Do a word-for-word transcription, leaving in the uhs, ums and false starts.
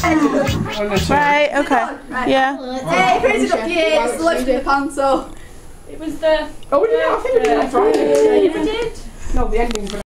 Right, okay. Right. Yeah. Hey, crazy up here, it's the left in the pan, so. It was the... Oh, we did it, I think we did it on Friday. Yeah, you did. No, the ending.